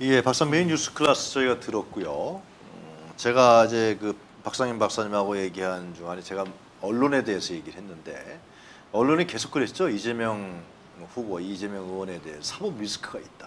예, 박상민의 뉴스 클래스 저희가 들었고요. 제가 이제 그 박상민 박사님하고 얘기한 중간에 제가 언론에 대해서 얘기를 했는데 언론이 계속 그랬죠. 이재명 후보, 이재명 의원에 대해 사법 리스크가 있다.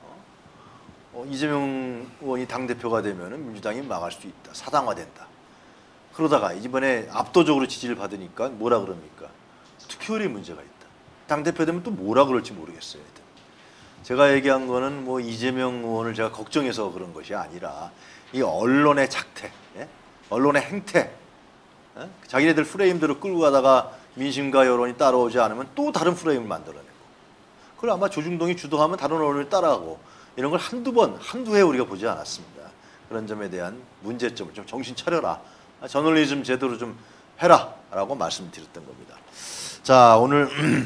이재명 의원이 당대표가 되면 민주당이 망할 수 있다. 사당화된다. 그러다가 이번에 압도적으로 지지를 받으니까 뭐라 그럽니까? 투표율에 문제가 있다. 당대표 되면 또 뭐라 그럴지 모르겠어요. 제가 얘기한 거는 뭐 이재명 의원을 제가 걱정해서 그런 것이 아니라 이 언론의 작태, 예? 언론의 행태, 예? 자기네들 프레임대로 끌고 가다가 민심과 여론이 따라오지 않으면 또 다른 프레임을 만들어내고 그걸 아마 조중동이 주도하면 다른 언론을 따라가고 이런 걸 한두 해 우리가 보지 않았습니다. 그런 점에 대한 문제점을 좀 정신 차려라. 저널리즘 제대로 좀 해라 라고 말씀드렸던 겁니다. 자, 오늘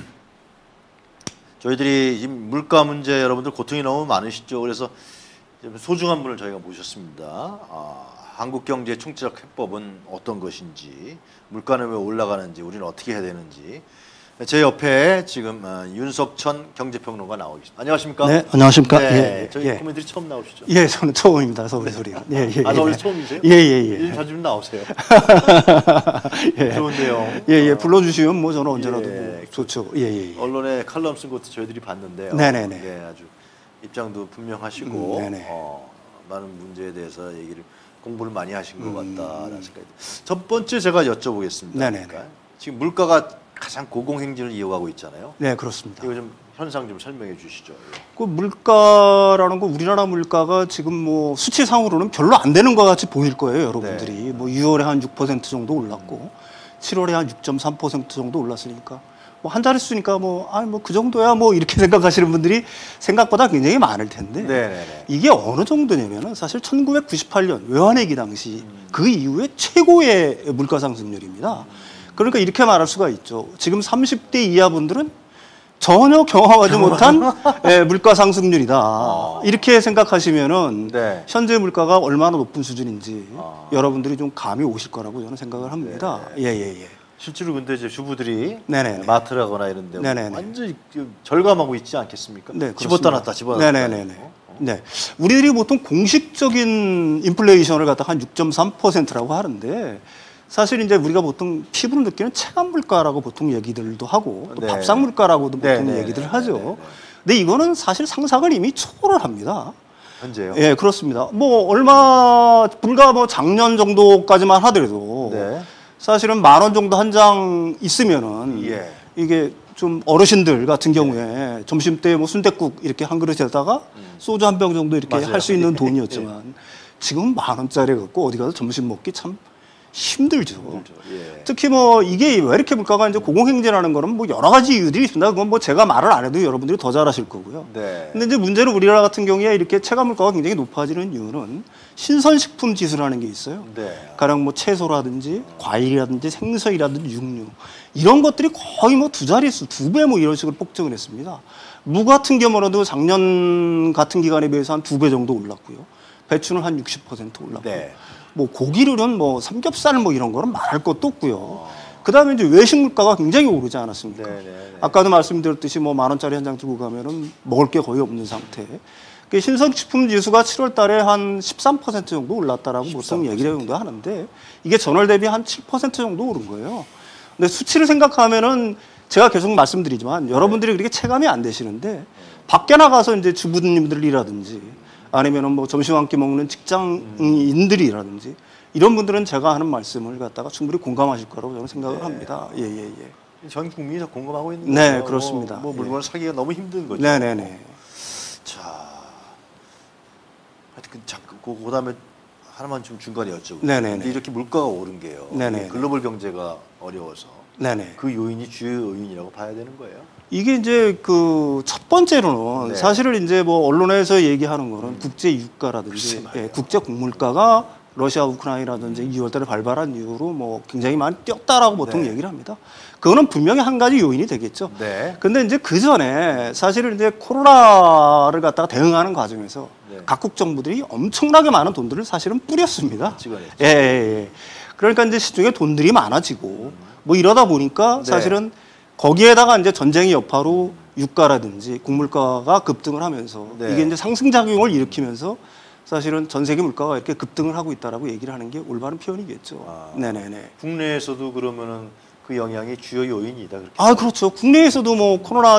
저희들이 지금 물가 문제 여러분들 고통이 너무 많으시죠. 그래서 소중한 분을 저희가 모셨습니다. 한국경제 총체적 해법은 어떤 것인지, 물가는 왜 올라가는지, 우리는 어떻게 해야 되는지. 제 옆에 지금 윤석천 경제평론가 나오고 계십니다. 안녕하십니까? 네, 안녕하십니까? 네, 예, 저희 예. 코미디리 처음 나오시죠? 예, 저는 처음입니다. 서울의 소리가. 예, 예. 원래 처음이세요? 예, 예, 예. 자주 좀 나오세요. 예. 좋은데요. 예, 예. 불러주시면 뭐 저는 언제라도 예. 뭐 좋죠. 예, 예. 언론에 칼럼 쓴 것도 저희들이 봤는데요. 네네네. 네, 아주 입장도 분명하시고 네네. 많은 문제에 대해서 얘기를 공부를 많이 하신 것 같다라는 생각이 듭니다. 첫 번째 제가 여쭤보겠습니다. 네네네. 그러니까 지금 물가가 가장 고공행진을 이어가고 있잖아요. 네, 그렇습니다. 이거 좀 현상 좀 설명해 주시죠. 그 물가라는 거 우리나라 물가가 지금 뭐 수치상으로는 별로 안 되는 것 같이 보일 거예요, 여러분들이. 네. 뭐 6월에 한 6% 정도 올랐고 7월에 한 6.3% 정도 올랐으니까 뭐 한 자릿수니까 뭐 그 정도야 뭐 이렇게 생각하시는 분들이 생각보다 굉장히 많을 텐데 네네네. 이게 어느 정도냐면은 사실 1998년 외환위기 당시 그 이후에 최고의 물가 상승률입니다. 그러니까 이렇게 말할 수가 있죠. 지금 30대 이하 분들은 전혀 경험하지 못한 물가 상승률이다. 이렇게 생각하시면은 네. 현재 물가가 얼마나 높은 수준인지 여러분들이 좀 감이 오실 거라고 저는 생각을 합니다. 네. 예. 실제로 근데 이제 주부들이 네네. 마트라거나 이런 데 네네네. 완전히 절감하고 있지 않겠습니까? 네, 집었다 놨다 집어넣었다. 네네네. 네, 우리들이 보통 공식적인 인플레이션을 갖다 한 6.3%라고 하는데 사실 이제 우리가 보통 피부로 느끼는 체감 물가라고 보통 얘기들도 하고 또 네. 밥상 물가라고도 보통 네네네. 얘기들 하죠. 네네네. 근데 이거는 사실 상상을 이미 초월을 합니다. 현재요? 예, 그렇습니다. 뭐 불과 뭐 작년 정도까지만 하더라도 네. 사실은 10,000원 정도 한 장 있으면은 예. 이게 좀 어르신들 같은 경우에 점심 때 뭐 순댓국 이렇게 한 그릇에다가 소주 한 병 정도 이렇게 맞아요. 할 수 있는 돈이었지만 지금 10,000원짜리 갖고 어디 가서 점심 먹기 참 힘들죠. 예. 특히 뭐 이게 왜 이렇게 물가가 이제 고공행진하는 거는 뭐 여러 가지 이유들이 있습니다. 그건 뭐 제가 말을 안 해도 여러분들이 더 잘 아실 거고요. 네. 근데 이제 문제는 우리나라 같은 경우에 이렇게 체감 물가가 굉장히 높아지는 이유는 신선식품 지수라는 게 있어요. 네. 가령 뭐 채소라든지 과일이라든지 생선이라든지 육류 이런 것들이 거의 뭐 두 자릿수, 2배 뭐 이런 식으로 폭증을 했습니다. 무 같은 경우라도 작년 같은 기간에 비해서 한 2배 정도 올랐고요. 배추는 한 60% 올랐고. 네. 뭐 고기류는 뭐 삼겹살 뭐 이런 거는 말할 것도 없고요. 그다음에 이제 외식 물가가 굉장히 오르지 않았습니까? 네네네. 아까도 말씀드렸듯이 뭐 10,000원짜리 한 장 들고 가면은 먹을 게 거의 없는 상태. 그 신선식품 지수가 7월 달에 한 13% 정도 올랐다라고 보통 얘기를 정도 하는데 이게 전월 대비 한 7% 정도 오른 거예요. 근데 수치를 생각하면은 제가 계속 말씀드리지만 여러분들이 그렇게 체감이 안 되시는데 밖에 나가서 이제 주부님들이라든지 아니면은 뭐 점심 한 끼 먹는 직장인들이라든지 이런 분들은 제가 하는 말씀을 갖다가 충분히 공감하실 거라고 저는 생각을 합니다. 예. 전 국민이 다 공감하고 있는 거죠. 네, 그렇습니다. 뭐 물건을 사기가 너무 힘든 거죠. 네네네. 자, 하여튼 그다음에 하나만 좀 중간에 여쭤보고. 네네네. 근데 이렇게 물가가 오른 게요. 네네. 글로벌 경제가 어려워서 네네. 그 요인이 주요 요인이라고 봐야 되는 거예요. 이게 이제 그 첫 번째로는 네. 사실은 이제 뭐 언론에서 얘기하는 거는 국제 유가라든지 국제 곡물가가 러시아 우크라이나라든지 2월달에 발발한 이후로 뭐 굉장히 많이 뛰었다라고 보통 네. 얘기를 합니다. 그거는 분명히 한 가지 요인이 되겠죠. 네. 근데 이제 그 전에 사실은 이제 코로나를 갖다가 대응하는 과정에서 네. 각국 정부들이 엄청나게 많은 돈들을 사실은 뿌렸습니다. 찍어냈죠. 예. 그러니까 이제 시중에 돈들이 많아지고 뭐 이러다 보니까 네. 사실은 거기에다가 이제 전쟁의 여파로 유가라든지 곡물가가 급등을 하면서 네. 이게 이제 상승작용을 일으키면서 사실은 전 세계 물가가 이렇게 급등을 하고 있다라고 얘기를 하는 게 올바른 표현이겠죠. 아. 네네네. 국내에서도 그러면은 그 영향이 주요 요인이다 그렇게. 아 그렇죠. 국내에서도 뭐 코로나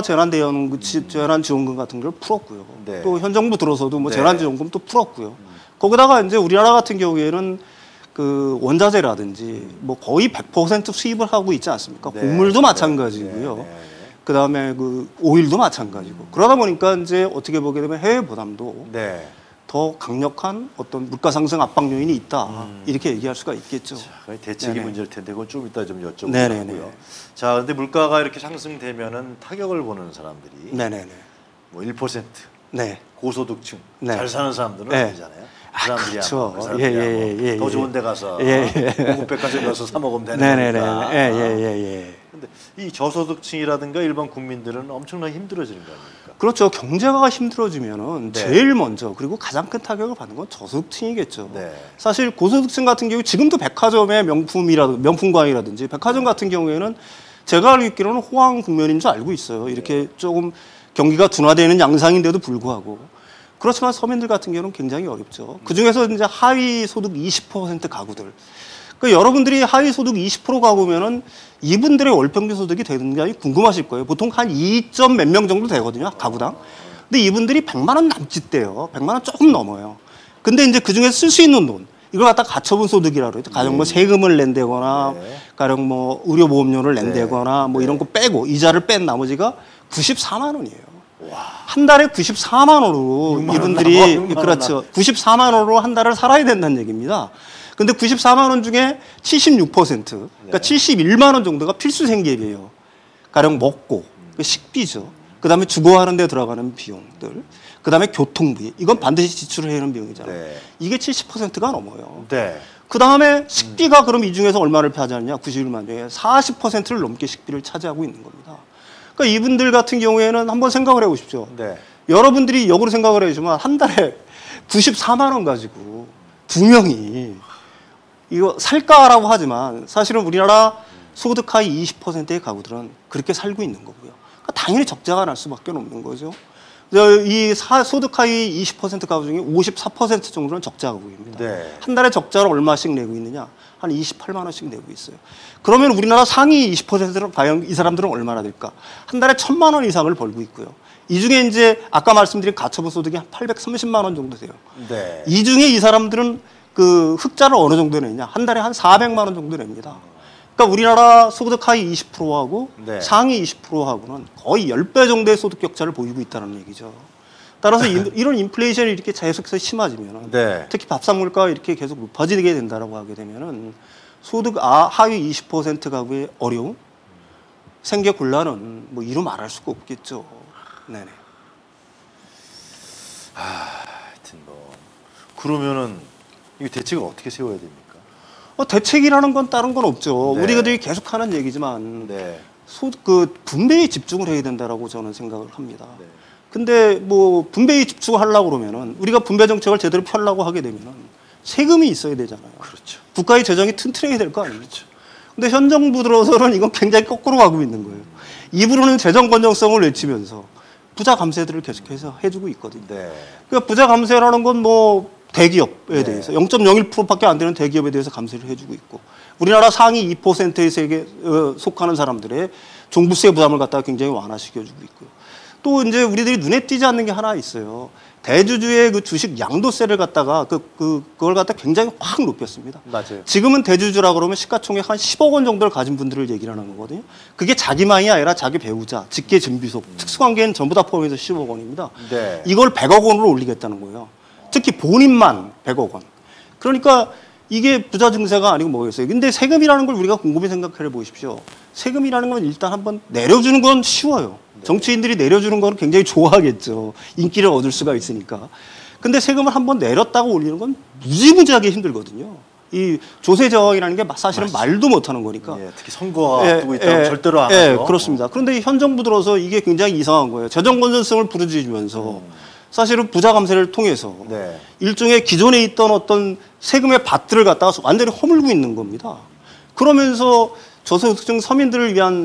재난지원금 같은 걸 풀었고요. 네. 또 현 정부 들어서도 뭐 네. 재난지원금 또 풀었고요. 거기다가 이제 우리나라 같은 경우에는 그 원자재라든지 뭐 거의 100% 수입을 하고 있지 않습니까? 네. 곡물도 네. 마찬가지고요. 네. 네. 그다음에 그 오일도 마찬가지고. 그러다 보니까 이제 어떻게 보게 되면 해외 부담도 네. 더 강력한 어떤 물가 상승 압박 요인이 있다. 이렇게 얘기할 수가 있겠죠. 자, 대책이 네네. 문제일 텐데 그건 좀 이따 좀 네네네. 여쭤보고요. 자, 근데 물가가 이렇게 상승되면은 타격을 보는 사람들이 네네네. 뭐 1% 네. 고소득층 네. 잘 사는 사람들은 네. 아니잖아요. 그 사람들이야. 그렇죠. 그 사람들이야. 예, 더 예. 좋은 데 가서 예, 고급 백화점 가서 사 먹으면 되는 네네네. 거니까. 예. 근데 이 저소득층이라든가 일반 국민들은 엄청나게 힘들어지는 거 아닙니까? 그렇죠. 경제가 힘들어지면은 네. 제일 먼저 그리고 가장 큰 타격을 받는 건 저소득층이겠죠. 네. 사실 고소득층 같은 경우 지금도 백화점의 명품광이라든지 백화점 같은 경우에는 제가 알고 있기로는 호황 국면인 줄 알고 있어요. 이렇게 조금 경기가 둔화되는 양상인데도 불구하고. 그렇지만 서민들 같은 경우는 굉장히 어렵죠. 그 중에서 이제 하위 소득 20% 가구들. 그러니까 여러분들이 하위 소득 20% 가구면은 이분들의 월 평균 소득이 되는지 궁금하실 거예요. 보통 한 2점 몇 명 정도 되거든요, 가구당. 근데 이분들이 100만 원 남짓 돼요. 100만 원 조금 넘어요. 근데 이제 그 중에 쓸 수 있는 돈, 이걸 갖다 가처분 소득이라고 그러죠. 가령 뭐 세금을 낸다거나, 네. 가령 뭐 의료보험료를 낸다거나, 뭐 네. 이런 거 빼고 이자를 뺀 나머지가 94만 원이에요. 한 달에 94만 원으로 6만 원 이분들이 남아, 6만 원 그렇죠. 94만 원으로 한 달을 살아야 된다는 얘기입니다. 근데 94만 원 중에 76%, 그러니까 71만 원 정도가 필수 생계비예요. 가령 먹고 그 식비죠. 그다음에 주거하는 데 들어가는 비용들. 그다음에 교통비. 이건 반드시 지출을 해야 하는 비용이잖아요. 네. 이게 70%가 넘어요. 네. 그다음에 식비가 그럼 이 중에서 얼마를 차지하느냐? 91만 중에 40%를 넘게 식비를 차지하고 있는 겁니다. 그러니까 이분들 같은 경우에는 한번 생각을 해보십시오. 네. 여러분들이 역으로 생각을 해주시면 한 달에 94만 원 가지고 두 명이 이거 살까라고 하지만 사실은 우리나라 소득 하위 20%의 가구들은 그렇게 살고 있는 거고요. 그러니까 당연히 적자가 날 수밖에 없는 거죠. 이 소득 하위 20% 가구 중에 54% 정도는 적자 가구입니다. 네. 한 달에 적자를 얼마씩 내고 있느냐? 한 28만 원씩 내고 있어요. 그러면 우리나라 상위 20%는 과연 이 사람들은 얼마나 될까? 한 달에 1,000만 원 이상을 벌고 있고요. 이 중에 이제 아까 말씀드린 가처분 소득이 한 830만 원 정도 돼요. 네. 이 중에 이 사람들은 그 흑자를 어느 정도 내냐? 한 달에 한 400만 원 정도 냅니다. 그러니까 우리나라 소득 하위 20%하고 네. 상위 20%하고는 거의 10배 정도의 소득 격차를 보이고 있다는 얘기죠. 따라서 이런 인플레이션이 이렇게 계속해서 심해지면 네. 특히 밥상 물가가 이렇게 계속 높아지게 된다라고 하게 되면은 소득 하위 20% 가구의 어려움, 생계 곤란은 뭐 이루 말할 수가 없겠죠. 네네. 하여튼 뭐 그러면은 이 대책을 어떻게 세워야 됩니까? 대책이라는 건 다른 건 없죠. 네. 우리가들이 계속하는 얘기지만 네. 분배에 집중을 해야 된다라고 저는 생각을 합니다. 네. 근데 뭐 분배에 집중하려고 그러면은 우리가 분배 정책을 제대로 펴려고 하게 되면은 세금이 있어야 되잖아요. 그렇죠. 국가의 재정이 튼튼해야 될 거 아니죠. 근데 현 정부 들어서는 이건 굉장히 거꾸로 가고 있는 거예요. 입으로는 재정 건전성을 외치면서 부자 감세들을 계속해서 해주고 있거든요. 네. 그러니까 부자 감세라는 건 뭐 대기업에 네. 대해서 0.01%밖에 안 되는 대기업에 대해서 감세를 해주고 있고 우리나라 상위 2%의 세계 속하는 사람들의 종부세 부담을 갖다가 굉장히 완화시켜주고 있고요. 또 이제 우리들이 눈에 띄지 않는 게 하나 있어요. 대주주의 그 주식 양도세를 갖다가 그걸 갖다 굉장히 확 높였습니다. 맞아요. 지금은 대주주라 그러면 시가총액 한 10억 원 정도를 가진 분들을 얘기를 하는 거거든요. 그게 자기만이 아니라 자기 배우자, 직계 증비속, 특수관계는 전부 다 포함해서 10억 원입니다. 네. 이걸 100억 원으로 올리겠다는 거예요. 특히 본인만 100억 원. 그러니까 이게 부자 증세가 아니고 뭐겠어요. 근데 세금이라는 걸 우리가 곰곰이 생각해 보십시오. 세금이라는 건 일단 한번 내려주는 건 쉬워요. 정치인들이 내려주는 건 굉장히 좋아하겠죠. 인기를 얻을 수가 있으니까. 근데 세금을 한번 내렸다고 올리는 건 무지무지하게 힘들거든요. 이 조세 저항이라는 게 사실은 말도 못하는 거니까. 예, 특히 선거가 앞두고 있다면 절대로 안 하죠. 그렇습니다. 그런데 현 정부 들어서 이게 굉장히 이상한 거예요. 재정 건전성을 부르짖으면서 사실은 부자 감세를 통해서 네. 일종의 기존에 있던 어떤 세금의 밭들을 갖다가 완전히 허물고 있는 겁니다. 그러면서 저소득층 서민들을 위한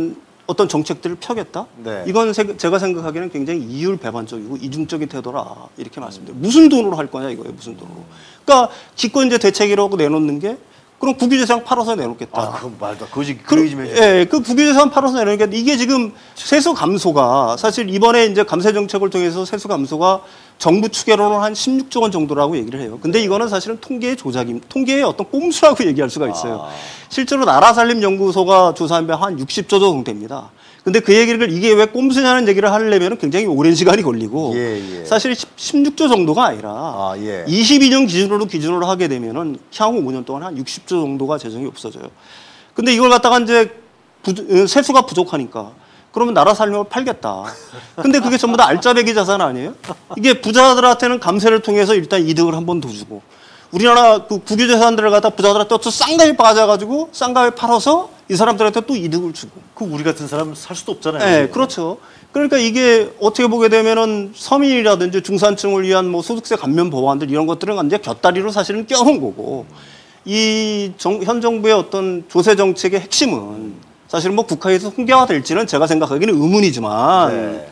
어떤 정책들을 펴겠다. 네. 이건 제가 생각하기에는 굉장히 이율 배반적이고 이중적인 태도라 이렇게 말씀드려요. 무슨 돈으로 할 거냐 이거예요. 무슨 돈으로. 그러니까 기껏 이제 대책이라고 내놓는 게 그럼 국유재산 팔아서 내놓겠다. 아, 그건 말도 그 얘기 좀 해주세요. 예, 그 국유재산 팔아서 내놓으니까 이게 지금 세수 감소가 사실 이번에 이제 감세 정책을 통해서 세수 감소가 정부 추계로는 한 16조 원 정도라고 얘기를 해요. 근데 이거는 사실은 통계의 조작임, 통계의 어떤 꼼수라고 얘기할 수가 있어요. 실제로 나라살림연구소가 조사한 바 한 60조 정도 됩니다. 근데 그 얘기를 이게 왜 꼼수냐는 얘기를 하려면 굉장히 오랜 시간이 걸리고 사실 16조 정도가 아니라 22년 기준으로 하게 되면은 향후 5년 동안 한 60조 정도가 재정이 없어져요. 근데 이걸 갖다가 이제 세수가 부족하니까 그러면 나라 살림을 팔겠다. 근데 그게 전부 다 알짜배기 자산 아니에요? 이게 부자들한테는 감세를 통해서 일단 이득을 한 번 더 주고 우리나라 그 국유재산들을 갖다 부자들한테 또 쌍가에 빠져가지고 쌍가에 팔아서 이 사람들한테 또 이득을 주고. 그 우리 같은 사람 살 수도 없잖아요. 네, 그렇죠. 그러니까 이게 어떻게 보게 되면은 서민이라든지 중산층을 위한 뭐 소득세 감면 법안들 이런 것들은 이제 곁다리로 사실은 껴놓은 거고 이 현 정부의 어떤 조세 정책의 핵심은 사실 뭐 국회에서 홍계화될지는 제가 생각하기는 의문이지만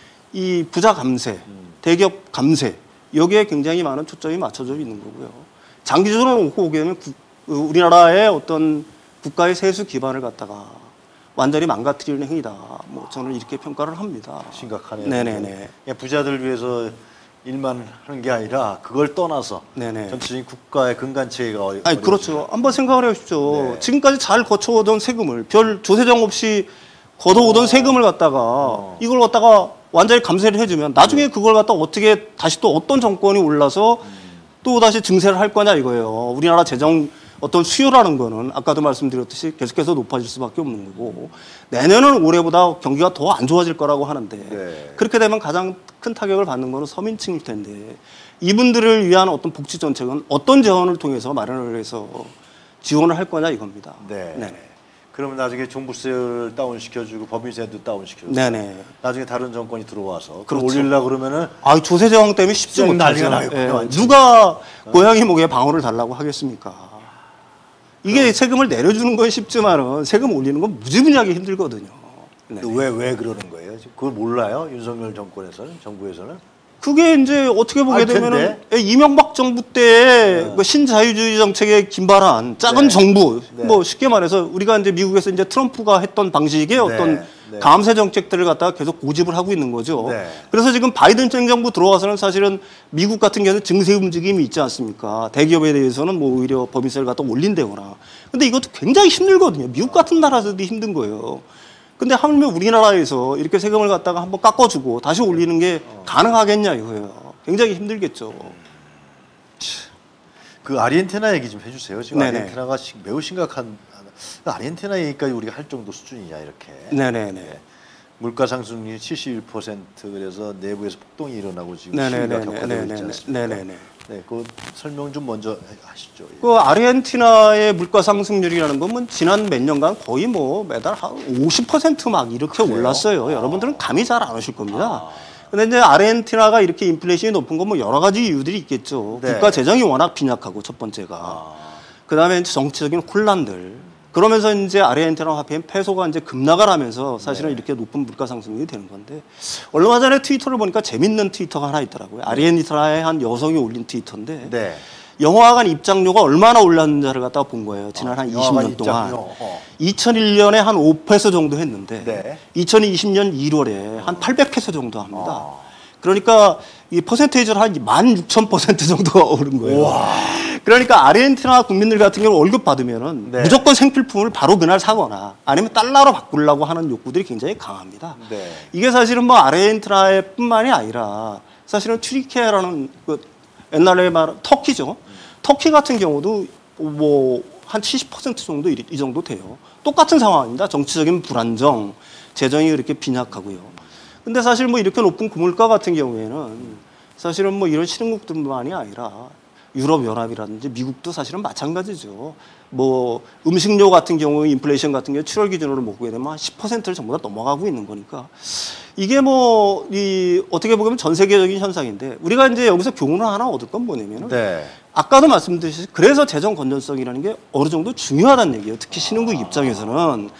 이 부자 감세, 대기업 감세 여기에 굉장히 많은 초점이 맞춰져 있는 거고요. 장기적으로 놓고 보게 되면 우리나라의 어떤 국가의 세수 기반을 갖다가 완전히 망가뜨리는 행위다. 뭐 저는 이렇게 평가를 합니다. 심각하네요. 네네네. 부자들 위해서 일만 하는 게 아니라 그걸 떠나서 전체적인 국가의 근간체가 아니 그렇죠. 한번 생각을 해보십시오. 지금까지 잘 거쳐오던 세금을 별 조세정 없이 걷어오던 세금을 갖다가 이걸 갖다가 완전히 감세를 해주면 나중에 그걸 갖다 어떻게 다시 또 어떤 정권이 올라서 또 다시 증세를 할 거냐 이거예요. 우리나라 재정 어떤 수요라는 거는 아까도 말씀드렸듯이 계속해서 높아질 수밖에 없는 거고 내년은 올해보다 경기가 더 안 좋아질 거라고 하는데 그렇게 되면 가장 큰 타격을 받는 거는 서민층일 텐데 이분들을 위한 어떤 복지 정책은 어떤 재원을 통해서 마련을 해서 지원을 할 거냐 이겁니다. 그러면 나중에 종부세를 다운시켜주고 법인세도 다운시켜주고 나중에 다른 정권이 들어와서 그걸 올리려고 그러면은 조세 저항 때문에 쉽지 못하죠. 나요. 누가 고양이 목에 방울을 달라고 하겠습니까? 이게 세금을 내려주는 건 쉽지만은 세금 올리는 건 무지무지하게 힘들거든요. 왜 그러는 거예요? 그걸 몰라요? 윤석열 정부에서는? 그게 이제 어떻게 보게 되면은 이명박 정부 때 신자유주의 정책에 김발한 작은 정부, 뭐 쉽게 말해서 우리가 이제 미국에서 이제 트럼프가 했던 방식의 어떤 감세 정책들을 갖다가 계속 고집을 하고 있는 거죠. 그래서 지금 바이든 정부 들어와서는 사실은 미국 같은 경우는 증세 움직임이 있지 않습니까? 대기업에 대해서는 뭐 오히려 법인세를 갖다 올린다거나. 근데 이것도 굉장히 힘들거든요. 미국 같은 나라에서도 힘든 거예요. 근데 하물며 우리나라에서 이렇게 세금을 갖다가 한번 깎아주고 다시 올리는 게 가능하겠냐 이거예요. 굉장히 힘들겠죠. 그 아르헨티나 얘기 좀 해주세요. 지금 아르헨티나가 매우 심각한 아르헨티나 얘기까지 우리가 할 정도 수준이냐 이렇게. 물가 상승률이 71% 그래서 내부에서 폭동이 일어나고 지금 시위가 격화되고 있지 않습니까? 그 설명 좀 먼저 하시죠. 그 아르헨티나의 물가 상승률이라는 건 지난 몇 년간 거의 뭐 매달 한 50% 막 이렇게 올랐어요. 여러분들은 감이 잘 안 오실 겁니다. 근데 이제 아르헨티나가 이렇게 인플레이션이 높은 건 뭐 여러 가지 이유들이 있겠죠. 국가 재정이 워낙 빈약하고 첫 번째가. 그다음에 정치적인 혼란들. 그러면서 이제 아르헨티나 화폐인 페소가 이제 급락을 하면서 사실은 이렇게 높은 물가 상승률이 되는 건데 얼마 전에 트위터를 보니까 재밌는 트위터가 하나 있더라고요. 아르헨티나의 한 여성이 올린 트위터인데 영화관 입장료가 얼마나 올랐는지를 갖다가 본 거예요. 지난 한 20년 동안. 2001년에 한 5페소 정도 했는데 2020년 1월에 한 800페소 정도 합니다. 그러니까 이 퍼센테이지로 한 16,000% 정도가 오른 거예요. 그러니까 아르헨티나 국민들 같은 경우는 월급 받으면은 무조건 생필품을 바로 그날 사거나 아니면 달러로 바꾸려고 하는 욕구들이 굉장히 강합니다. 이게 사실은 뭐 아르헨티나의 뿐만이 아니라 사실은 튀르키예라는 그 옛날에 말한 터키죠. 터키 같은 경우도 뭐 한 70% 정도 이 정도 돼요. 똑같은 상황입니다. 정치적인 불안정, 재정이 이렇게 빈약하고요. 근데 사실 뭐 이렇게 높은 고물가 같은 경우에는 사실은 뭐 이런 신흥국들만이 아니라 유럽연합이라든지 미국도 사실은 마찬가지죠. 뭐 음식료 같은 경우 인플레이션 같은 경우 7월 기준으로 보게 되면 한 10%를 전부 다 넘어가고 있는 거니까 이게 뭐 어떻게 보면 전 세계적인 현상인데 우리가 이제 여기서 교훈을 하나 얻을 건 뭐냐면은 아까도 말씀드렸듯이 그래서 재정 건전성이라는 게 어느 정도 중요하다는 얘기예요. 특히 신흥국 입장에서는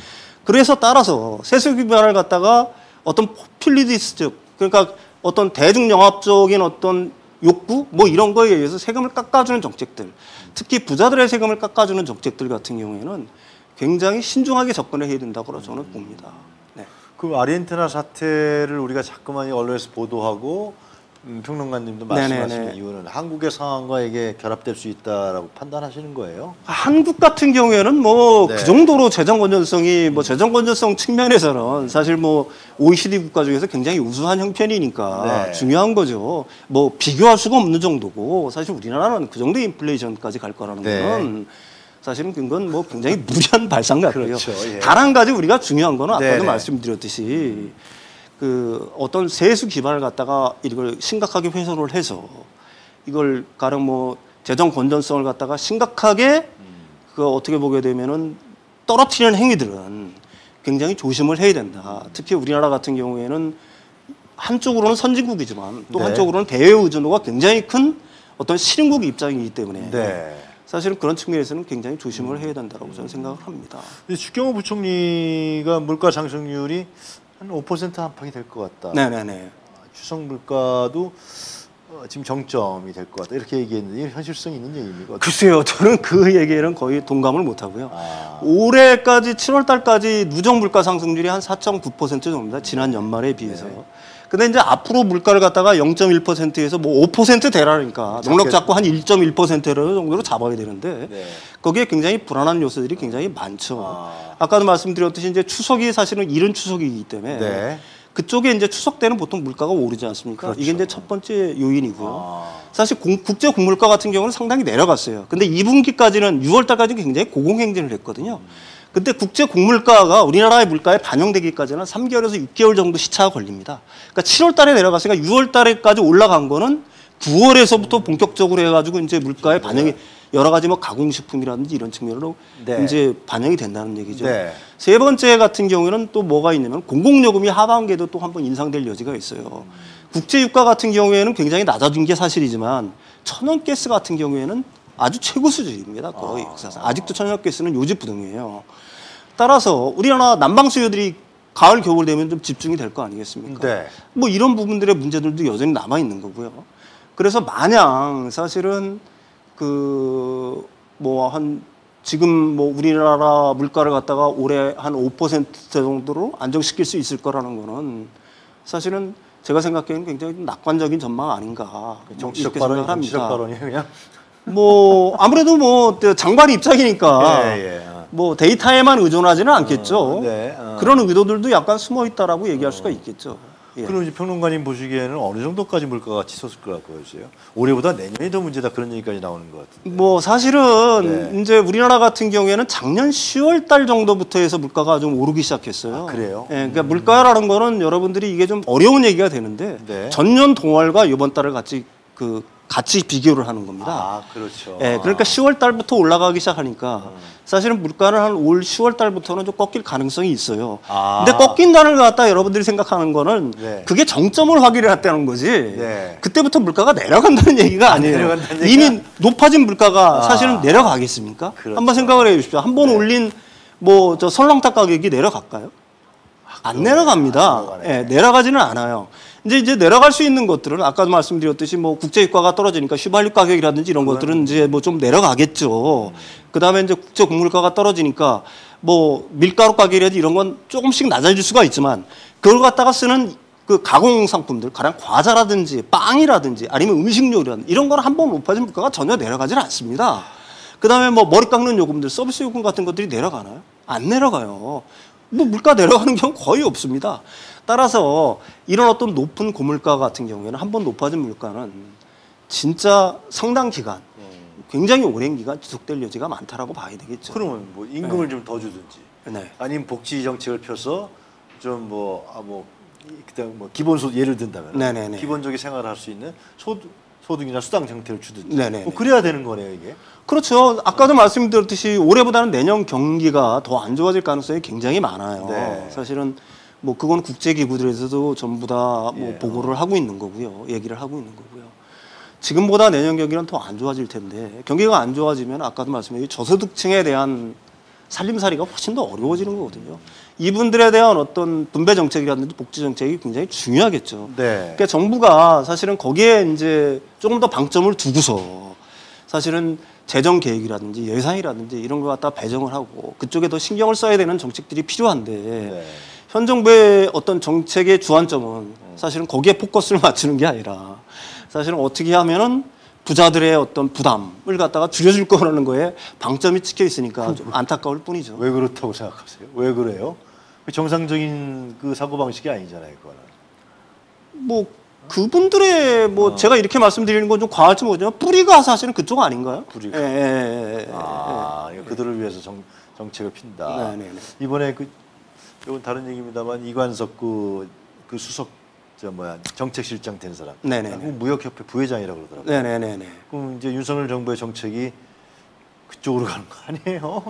그래서 따라서 세수 기반을 갖다가 어떤 포퓰리스트적, 그러니까 어떤 대중영합적인 어떤 욕구 뭐 이런 거에 의해서 세금을 깎아주는 정책들, 특히 부자들의 세금을 깎아주는 정책들 같은 경우에는 굉장히 신중하게 접근을 해야 된다고 저는 봅니다. 네. 그 아르헨티나 사태를 우리가 자꾸만 언론에서 보도하고 평론가님도 말씀하시는 네네네. 이유는 한국의 상황과 이게 결합될 수 있다라고 판단하시는 거예요? 한국 같은 경우에는 뭐 그 네. 정도로 재정 건전성이 뭐 재정 건전성 측면에서는 사실 뭐 OECD 국가 중에서 굉장히 우수한 형편이니까 네. 중요한 거죠. 뭐 비교할 수가 없는 정도고 사실 우리나라는 그 정도의 인플레이션까지 갈 거라는 네. 거는 사실은 그건 뭐 굉장히 무리한 발상 같고요. 그렇죠. 예. 단 한 가지 우리가 중요한 거는 아까도 네네. 말씀드렸듯이 그 어떤 세수 기반을 갖다가 이걸 심각하게 훼손을 해서 이걸 가령 뭐 재정 건전성을 갖다가 심각하게 그 어떻게 보게 되면은 떨어뜨리는 행위들은 굉장히 조심을 해야 된다. 특히 우리나라 같은 경우에는 한쪽으로는 선진국이지만 또 네. 한쪽으로는 대외 의존도가 굉장히 큰 어떤 실인국 입장이기 때문에 네. 사실은 그런 측면에서는 굉장히 조심을 해야 된다고 저는 생각을 합니다. 근데 주경호 부총리가 물가 상승률이 한 5% 안팎이 될 것 같다. 네네네. 추석 물가도 지금 정점이 될 것 같다. 이렇게 얘기했는데 이게 현실성이 있는 얘기입니까? 글쎄요, 저는 그 얘기에는 거의 동감을 못 하고요. 아. 올해까지 7월 달까지 누적 물가 상승률이 한 4.9% 정도입니다. 지난 연말에 비해서. 네. 근데 이제 앞으로 물가를 갖다가 0.1%에서 뭐 5% 대라니까 넉넉 잡고 한 1.1% 정도로 잡아야 되는데 네. 거기에 굉장히 불안한 요소들이 굉장히 많죠. 아. 아까도 말씀드렸듯이 이제 추석이 사실은 이른 추석이기 때문에 네. 그쪽에 이제 추석 때는 보통 물가가 오르지 않습니까? 그렇죠. 이게 이제 첫 번째 요인이고요. 아. 사실 국제 곡물가 같은 경우는 상당히 내려갔어요. 근데 2분기까지는 6월 달까지 굉장히 고공행진을 했거든요. 근데 국제 곡물가가 우리나라의 물가에 반영되기까지는 3개월에서 6개월 정도 시차가 걸립니다. 그러니까 7월 달에 내려갔으니까 6월 달에까지 올라간 거는 9월에서부터 본격적으로 해가지고 이제 물가에 반영이 여러 가지 뭐 가공식품이라든지 이런 측면으로 네. 이제 반영이 된다는 얘기죠. 네. 세 번째 같은 경우에는 또 뭐가 있냐면 공공요금이 하반기에도 또 한번 인상될 여지가 있어요. 국제유가 같은 경우에는 굉장히 낮아진 게 사실이지만 천연가스 같은 경우에는 아주 최고 수준입니다. 거의 역사상. 아직도 천연가스는 요지부동이에요. 따라서 우리나라 난방 수요들이 가을 겨울 되면 좀 집중이 될 거 아니겠습니까? 네. 뭐 이런 부분들의 문제들도 여전히 남아 있는 거고요. 그래서 마냥 사실은 그 뭐 한 지금 뭐 우리나라 물가를 갖다가 올해 한 5% 정도로 안정시킬 수 있을 거라는 거는 사실은 제가 생각하기에는 굉장히 좀 낙관적인 전망 아닌가. 정치적 이렇게 발언이 생각을 합니다. 정치적 발언이 그냥. 뭐 아무래도 뭐 장관 입장이니까 예, 예. 뭐 데이터에만 의존하지는 않겠죠. 네. 그런 의도들도 약간 숨어 있다라고 얘기할 수가 있겠죠. 예. 그럼 이제 평론가님 보시기에는 어느 정도까지 물가가 치솟을 거라고 보여주세요? 올해보다 내년이 더 문제다 그런 얘기까지 나오는 것 같은데. 뭐 사실은 네. 이제 우리나라 같은 경우에는 작년 10월 달 정도부터 해서 물가가 좀 오르기 시작했어요. 아, 그래요? 예, 그러니까 물가라는 거는 여러분들이 이게 좀 어려운 얘기가 되는데 네. 전년 동월과 이번 달을 같이 비교를 하는 겁니다. 아, 그렇죠. 예, 그러니까 10월 달부터 올라가기 시작하니까 사실은 물가는 한 올 10월 달부터는 좀 꺾일 가능성이 있어요. 아. 근데 꺾인다는 걸 갖다 여러분들이 생각하는 거는 네. 그게 정점을 확인을 했다는 거지. 네. 그때부터 물가가 내려간다는 얘기가 아니에요. 내려간다는 이미 얘기가? 높아진 물가가 아. 사실은 내려가겠습니까? 그렇죠. 한번 생각을 해 주십시오. 한 번 네. 올린 뭐 저 설렁탕 가격이 내려갈까요? 안 내려갑니다. 안 내려가네. 예, 내려가지는 않아요. 이제 내려갈 수 있는 것들은 아까도 말씀드렸듯이 뭐 국제유가가 떨어지니까 휘발유 가격이라든지 이런 것들은 이제 뭐 좀 내려가겠죠. 그다음에 이제 국제 곡물가가 떨어지니까 뭐 밀가루 가격이라든지 이런 건 조금씩 낮아질 수가 있지만 그걸 갖다가 쓰는 그 가공 상품들, 가령 과자라든지 빵이라든지 아니면 음식료라든지 이런 거는 한 번 높아진 물가가 전혀 내려가질 않습니다. 그다음에 뭐 머리 깎는 요금들, 서비스 요금 같은 것들이 내려가나요? 안 내려가요. 뭐 물가 내려가는 경우 거의 없습니다. 따라서 이런 어떤 높은 고물가 같은 경우에는 한 번 높아진 물가는 진짜 상당 기간, 굉장히 오랜 기간 지속될 여지가 많다라고 봐야 되겠죠. 그러면 뭐 임금을 좀 더 주든지, 네. 아니면 복지 정책을 펴서 좀 그다음 뭐 기본소득 예를 든다면 네네네. 기본적인 생활을 할 수 있는 소득이나 수당 정책을 주든지, 네네네. 뭐 그래야 되는 거네요 이게. 그렇죠. 아까도 말씀드렸듯이 올해보다는 내년 경기가 더 안 좋아질 가능성이 굉장히 많아요. 네. 사실은 뭐 그건 국제기구들에서도 전부 다 뭐 예. 보고를 하고 있는 거고요. 얘기를 하고 있는 거고요. 지금보다 내년 경기는 더 안 좋아질 텐데 경기가 안 좋아지면 아까도 말씀드린 저소득층에 대한 살림살이가 훨씬 더 어려워지는 거거든요. 이분들에 대한 어떤 분배 정책이라든지 복지 정책이 굉장히 중요하겠죠. 네. 그러니까 정부가 사실은 거기에 이제 조금 더 방점을 두고서 사실은 재정 계획이라든지 예산이라든지 이런 걸 갖다 배정을 하고 그쪽에 더 신경을 써야 되는 정책들이 필요한데 네. 현 정부의 어떤 정책의 주안점은 사실은 거기에 포커스를 맞추는 게 아니라 사실은 어떻게 하면은 부자들의 어떤 부담을 갖다가 줄여줄 거라는 거에 방점이 찍혀 있으니까 좀 안타까울 뿐이죠. 왜 그렇다고 생각하세요? 왜 그래요? 정상적인 그 사고 방식이 아니잖아요, 그거는. 뭐 그분들의 뭐 제가 이렇게 말씀드리는 건 좀 과할지 모르지만 뿌리가 사실은 그쪽 아닌가요? 뿌리가. 그들을 위해서 정책을 핀다. 네네네. 이번에 이건 다른 얘기입니다만 이관석 그 수석 정책실장 된 사람. 네네네. 무역협회 부회장이라고 그러더라고요. 네네네네. 그럼 이제 윤석열 정부의 정책이 그쪽으로 가는 거 아니에요?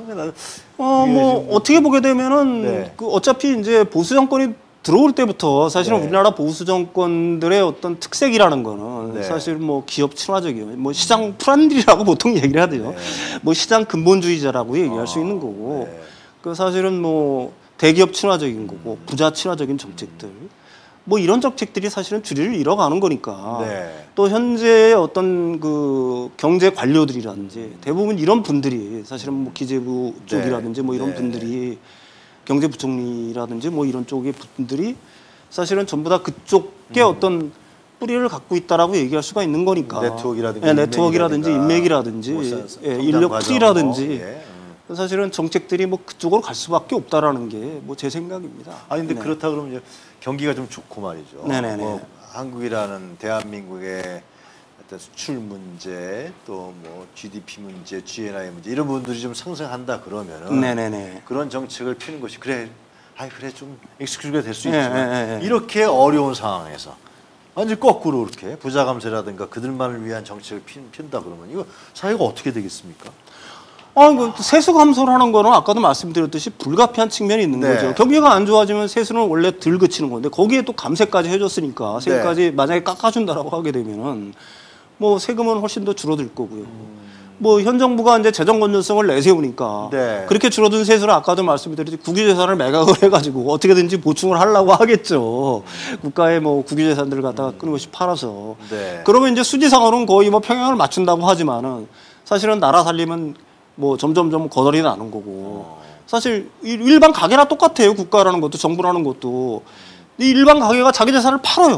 뭐 어떻게 보게 되면은 네. 그 어차피 이제 보수 정권이 들어올 때부터 사실은 네. 우리나라 보수 정권들의 어떤 특색이라는 거는 네. 사실 뭐 기업 친화적이요, 뭐 시장 프란들이라고 보통 얘기를 하죠. 네. 뭐 시장 근본주의자라고 얘기할 수 있는 거고, 네. 그 사실은 뭐 대기업 친화적인 거고 부자 친화적인 정책들. 뭐 이런 정책들이 사실은 주리를 잃어가는 거니까 네. 또 현재의 어떤 그 경제 관료들이라든지 대부분 이런 분들이 사실은 뭐 기재부 쪽이라든지 뭐 이런 네. 분들이 경제부총리라든지 뭐 이런 쪽의 분들이 사실은 전부 다 그쪽의 어떤 뿌리를 갖고 있다라고 얘기할 수가 있는 거니까 네트워크라든지 예, 네트워크라든지 인맥이라든지 예, 인력 풀이라든지 사실은 정책들이 뭐 그쪽으로 갈 수밖에 없다라는 게 뭐 제 생각입니다. 아니 근데 네. 그렇다 그러면 이제 경기가 좀 좋고 말이죠. 네네네. 뭐 한국이라는 대한민국의 어떤 수출 문제 또 뭐 GDP 문제, GNI 문제 이런 부분들이 좀 상승한다 그러면은 네네네. 그런 정책을 피는 것이 그래 좀 익스큐즈가 될 수 네, 있지만 네, 네. 이렇게 어려운 상황에서 완전 거꾸로 이렇게 부자 감세라든가 그들만을 위한 정책을 핀다 그러면 이거 사회가 어떻게 되겠습니까? 그 세수 감소를 하는 거는 아까도 말씀드렸듯이 불가피한 측면이 있는 네. 거죠. 경기가 안 좋아지면 세수는 원래 덜 그치는 건데 거기에 또 감세까지 해줬으니까 세금까지 만약에 깎아준다라고 하게 되면은 뭐 세금은 훨씬 더 줄어들 거고요. 뭐 현 정부가 이제 재정 건전성을 내세우니까 네. 그렇게 줄어든 세수를 아까도 말씀드렸듯이 국유재산을 매각을 해가지고 어떻게든지 보충을 하려고 하겠죠. 국가의 뭐 국유재산들을 갖다가 끊임없이 팔아서 네. 그러면 이제 수지상으로는 거의 뭐 평행을 맞춘다고 하지만은 사실은 나라 살림은 뭐 점점점 거덜이 나는 거고 사실 일반 가게나 똑같아요. 국가라는 것도 정부라는 것도 이 일반 가게가 자기 재산을 팔아.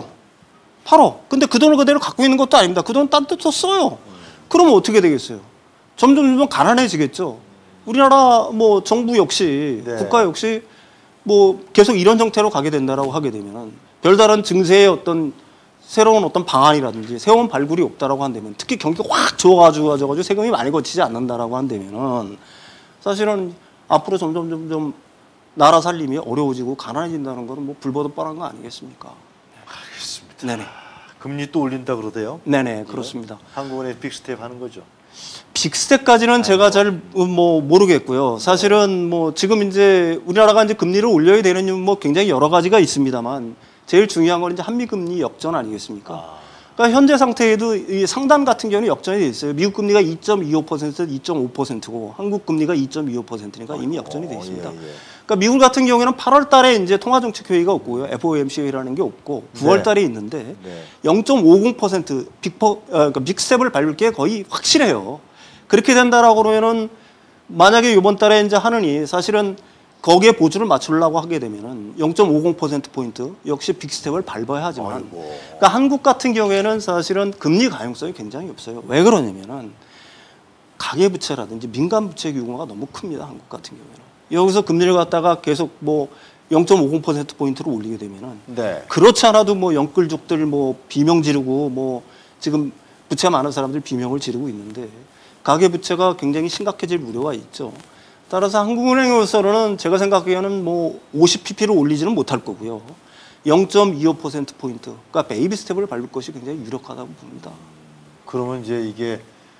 근데 그 돈을 그대로 갖고 있는 것도 아닙니다. 그 돈 딴 데서 써요. 그러면 어떻게 되겠어요? 점점 가난해지겠죠. 우리나라 뭐 정부 역시 네. 국가 역시 뭐 계속 이런 형태로 가게 된다라고 하게 되면은 별다른 증세의 어떤 새로운 어떤 방안이라든지 새로운 발굴이 없다라고 한다면 특히 경기가 확 좋아가지고 세금이 많이 거치지 않는다라고 한다면은 사실은 앞으로 점점 나라 살림이 어려워지고 가난해진다는 것은 뭐 불보듯 뻔한 거 아니겠습니까? 알겠습니다. 네네. 금리 또 올린다 그러대요. 네네 그렇습니다. 한국은행 빅스텝 하는 거죠. 빅스텝까지는 제가 잘 뭐 모르겠고요. 사실은 뭐 지금 이제 우리나라가 이제 금리를 올려야 되는 이유는 뭐 굉장히 여러 가지가 있습니다만 제일 중요한 건 이제 한미 금리 역전 아니겠습니까? 그러니까 현재 상태에도 이 상단 같은 경우는 역전이 돼 있어요. 미국 금리가 2.25%, 2.5%고 한국 금리가 2.25%니까 이미 역전이 돼 있습니다. 그러니까 미국 같은 경우에는 8월 달에 이제 통화정책 회의가 없고요. FOMC라는 게 없고 9월 달에 있는데 0.50% 그러니까 빅스텝을 밟을 게 거의 확실해요. 그렇게 된다라고 그러면은 만약에 이번 달에 이제 하느니 사실은 거기에 보조를 맞추려고 하게 되면은 0.50%포인트 역시 빅스텝을 밟아야 하지만 그러니까 한국 같은 경우에는 사실은 금리 가용성이 굉장히 없어요. 왜 그러냐면은 가계부채라든지 민간부채 규모가 너무 큽니다. 한국 같은 경우에는. 여기서 금리를 갖다가 계속 뭐 0.50%포인트로 올리게 되면은 그렇지 않아도 뭐 영끌족들 뭐 비명 지르고 뭐 지금 부채 많은 사람들 비명을 지르고 있는데 가계부채가 굉장히 심각해질 우려가 있죠. 따라서 한국은행으로서는 제가 생각하기에는 뭐 50pp를 올리지는 못할 거고요. 0.25%포인트, 그러니까 베이비 스텝을 밟을 것이 굉장히 유력하다고 봅니다. 그러면 이제 이게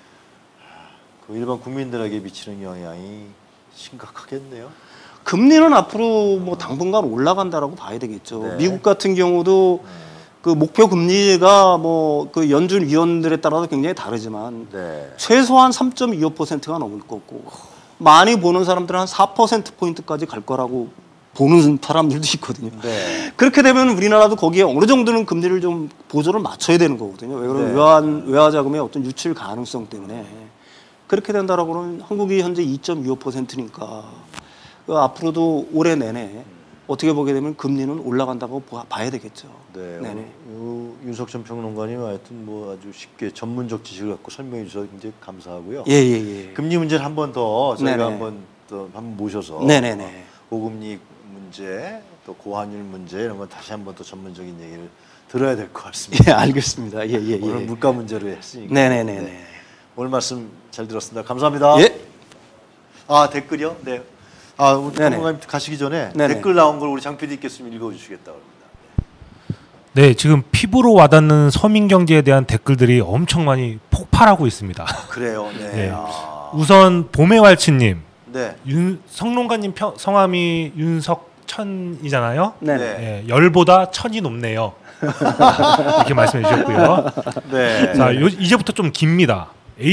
그 일반 국민들에게 미치는 영향이 심각하겠네요. 금리는 앞으로 뭐 당분간 올라간다라고 봐야 되겠죠. 미국 같은 경우도 그 목표 금리가 뭐 그 연준 위원들에 따라서 굉장히 다르지만 최소한 3.25%가 넘을 거고 많이 보는 사람들은 한 4%포인트까지 갈 거라고 보는 사람들도 있거든요. 네. 그렇게 되면 우리나라도 거기에 어느 정도는 금리를 좀 보조를 맞춰야 되는 거거든요. 왜 그러면 네. 외화 자금의 어떤 유출 가능성 때문에 그렇게 된다라고는 한국이 현재 2.25%니까 앞으로도 올해 내내 어떻게 보게 되면 금리는 올라간다고 봐야 되겠죠. 네. 네네. 윤석천 평론가님 하여튼 뭐 아주 쉽게 전문적 지식을 갖고 설명해 주셔서 굉장히 감사하고요. 예. 금리 문제를 한 번 더 저희가 네네. 한번 모셔서 네네네. 고금리 문제 또 고환율 문제 이런 건 다시 한번 또 전문적인 얘기를 들어야 될 것 같습니다. 예, 알겠습니다. 예. 오늘 물가 문제로 했으니까. 네네네. 네. 오늘 말씀 잘 들었습니다. 감사합니다. 예. 아 댓글이요? 네. 아 우리 네네. 평론가님 가시기 전에 네네. 댓글 나온 걸 우리 장 PD께서 좀 읽어주시겠다고 합니다. 네, 지금 피부로 와닿는 서민경제에 대한 댓글들이 엄청 많이 폭발하고 있습니다. 그래요. 네. 네. 아. 우선 봄의왈츠님, 네. 성론가님 성함이 윤석천이잖아요. 네네. 네. 예, 열보다 천이 높네요. 이렇게 말씀해 주셨고요. 네. 자, 이제부터 좀 깁니다.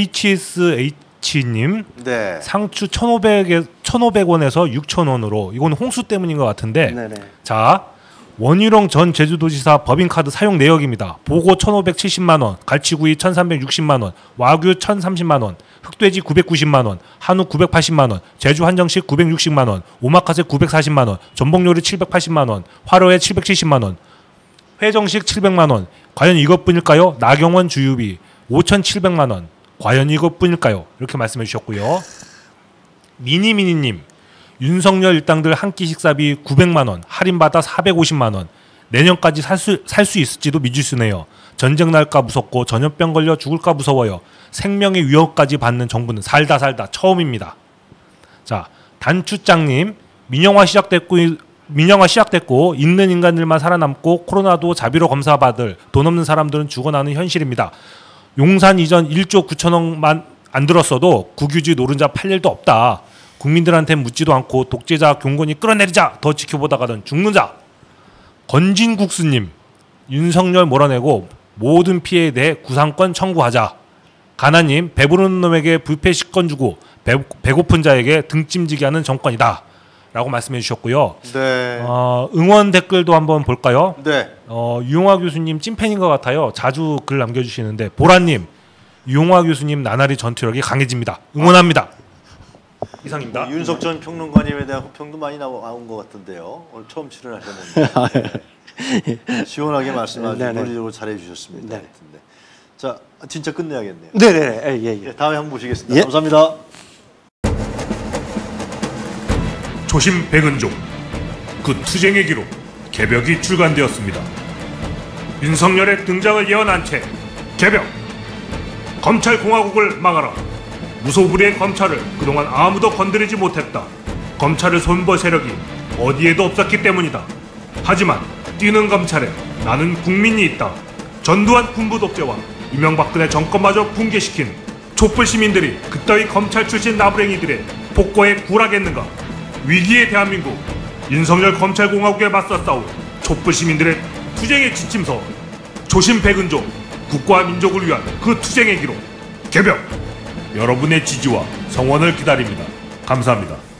HSH님, 네. 상추 1,500원에서 6,000원으로 이건 홍수 때문인 것 같은데. 네네. 자, 원희룡 전 제주도지사 법인카드 사용 내역입니다. 보고 1,570만 원, 갈치구이 1,360만 원, 와규 1,030만 원, 흑돼지 990만 원, 한우 980만 원, 제주 한정식 960만 원, 오마카세 940만 원, 전복요리 780만 원, 화로회 770만 원, 회정식 700만 원. 과연 이것뿐일까요? 나경원 주유비 5,700만 원. 과연 이것뿐일까요? 이렇게 말씀해 주셨고요. 미니미니님, 윤석열 일당들 한 끼 식사비 900만 원, 할인받아 450만 원. 내년까지 살 수 있을지도 미지수네요. 전쟁 날까 무섭고 전염병 걸려 죽을까 무서워요. 생명의 위협까지 받는 정부는 살다 처음입니다. 자, 단추짱님, 민영화 시작됐고 있는 인간들만 살아남고 코로나도 자비로 검사받을 돈 없는 사람들은 죽어나는 현실입니다. 용산 이전 1조 9천억만 안 들었어도 국유지 노른자 팔 일도 없다. 국민들한테 묻지도 않고 독재자 경건이 끌어내리자. 더 지켜보다가는 죽는 자. 건진국수님, 윤석열 몰아내고 모든 피해에 대해 구상권 청구하자. 가나님, 배부른 놈에게 불패 식권 주고 배고픈 자에게 등짐지게 하는 정권이다. 라고 말씀해 주셨고요. 네. 응원 댓글도 한번 볼까요? 네. 유용화 교수님 찐팬인 것 같아요. 자주 글 남겨주시는데, 보라님, 유용화 교수님 나날이 전투력이 강해집니다. 응원합니다. 이상입니다. 윤석천 평론가님에 대한 호평도 많이 나온 것 같은데요. 오늘 처음 출연하셨는데 시원하게 말씀하시고 네네. 논리적으로 잘해 주셨습니다. 네. 하여튼, 네. 자, 진짜 끝내야겠네요. 네네. 예. 예, 다음에 한번 보시겠습니다. 예. 감사합니다. 조심 백은종 그 투쟁의 기록 개벽이 출간되었습니다. 윤석열의 등장을 예언한 채 개벽 검찰공화국을 막아라. 무소불위의 검찰을 그동안 아무도 건드리지 못했다. 검찰을 손볼 세력이 어디에도 없었기 때문이다. 하지만 뛰는 검찰에 나는 국민이 있다. 전두환 군부 독재와 이명박근혜 정권마저 붕괴시킨 촛불 시민들이 그따위 검찰 출신 나부랭이들의 폭거에 굴하겠는가? 위기의 대한민국, 윤석열 검찰공화국에 맞서 싸울 촛불 시민들의 투쟁의 지침서, 조심 백은종, 국가와 민족을 위한 그 투쟁의 기록, 개벽! 여러분의 지지와 성원을 기다립니다. 감사합니다.